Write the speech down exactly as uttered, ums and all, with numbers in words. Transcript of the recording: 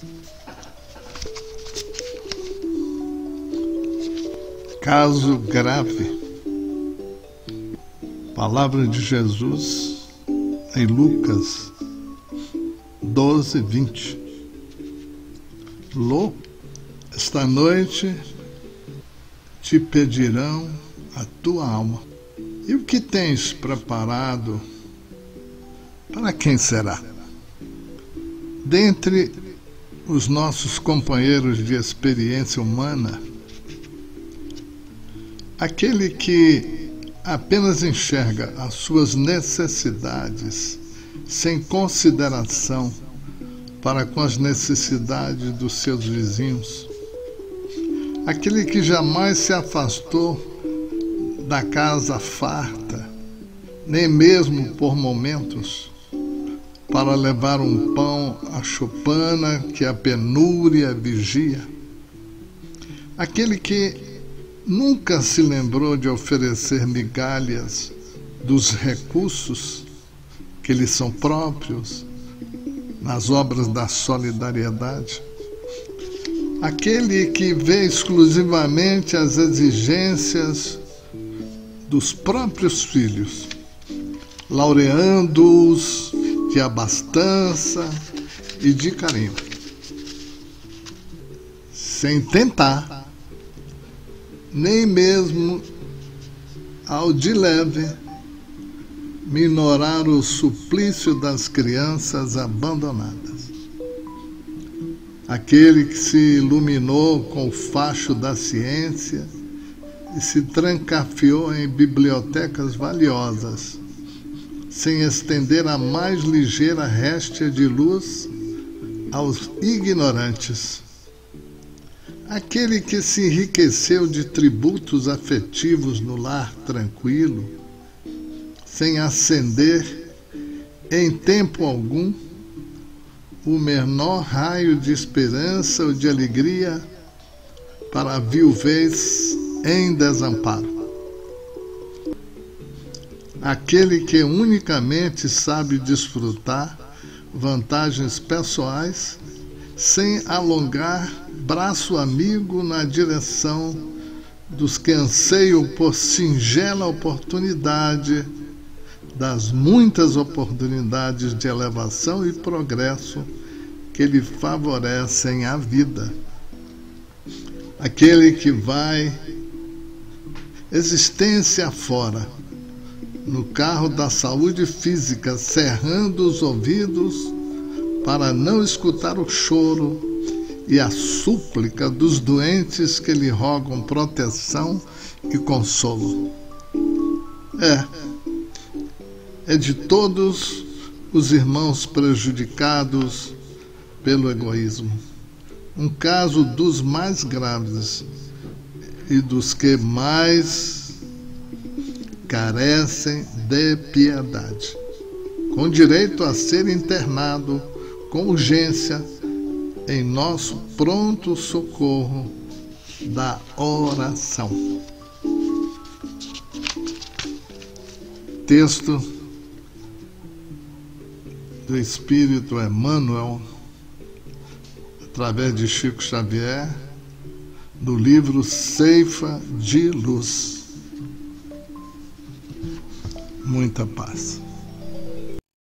Caso grave. Palavra de Jesus em Lucas doze, vinte. Lô, esta noite te pedirão a tua alma. E o que tens preparado, para quem será? Dentre os nossos companheiros de experiência humana, aquele que apenas enxerga as suas necessidades sem consideração para com as necessidades dos seus vizinhos, aquele que jamais se afastou da casa farta, nem mesmo por momentos, para levar um pão à choupana que a penúria vigia, aquele que nunca se lembrou de oferecer migalhas dos recursos que lhe são próprios nas obras da solidariedade, aquele que vê exclusivamente as exigências dos próprios filhos, laureando-os de abastança e de carinho, sem tentar, nem mesmo ao de leve, minorar o suplício das crianças abandonadas. Aquele que se iluminou com o facho da ciência e se trancafiou em bibliotecas valiosas, sem estender a mais ligeira réstia de luz aos ignorantes. Aquele que se enriqueceu de tributos afetivos no lar tranquilo, sem acender em tempo algum o menor raio de esperança ou de alegria para a viuvez em desamparo. Aquele que unicamente sabe desfrutar vantagens pessoais sem alongar braço amigo na direção dos que anseiam por singela oportunidade, das muitas oportunidades de elevação e progresso que lhe favorecem a vida. Aquele que vai existência afora, no carro da saúde física, cerrando os ouvidos para não escutar o choro e a súplica dos doentes que lhe rogam proteção e consolo. É, é de todos os irmãos prejudicados pelo egoísmo, um caso dos mais graves e dos que mais carecem de piedade, com direito a ser internado com urgência em nosso pronto socorro da oração. Texto do Espírito Emmanuel, através de Chico Xavier, do livro Ceifa de Luz. Muita paz.